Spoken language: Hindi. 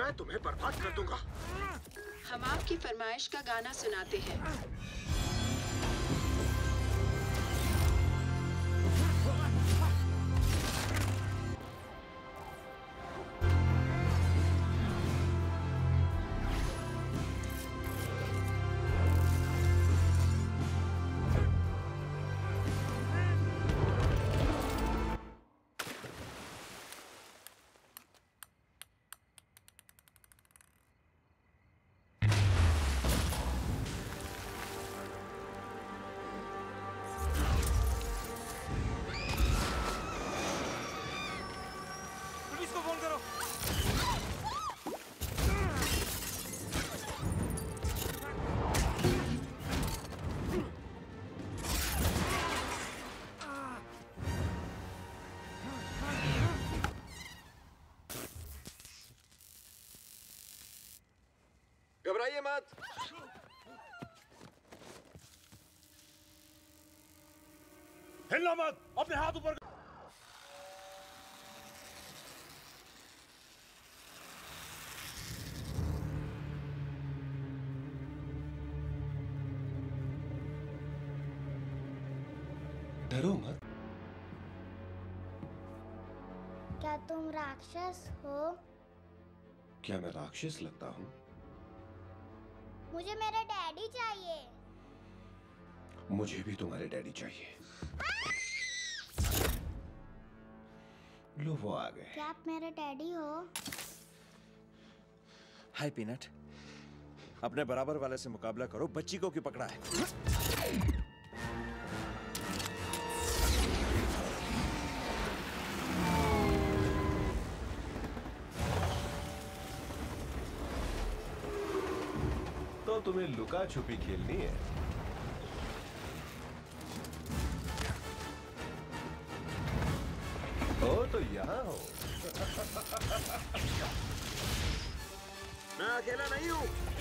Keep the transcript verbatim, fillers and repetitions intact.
मैं तुम्हें बर्बाद कर दूंगा। हम आपकी फरमाइश का गाना सुनाते हैं। घबराइए मत। हिलना मत, अपने हाथ ऊपर। डरो मत। क्या तुम राक्षस हो? क्या मैं राक्षस लगता हूँ? मुझे मेरे डैडी चाहिए। मुझे भी तुम्हारे डैडी चाहिए। लो वो आ गए। क्या आप मेरे डैडी हो? हाय पीनट, अपने बराबर वाले से मुकाबला करो, बच्ची को क्यों पकड़ा है? तो तुम्हें लुका छुपी खेलनी है। ओ तो यहाँ हो। मैं अकेला नहीं हूँ।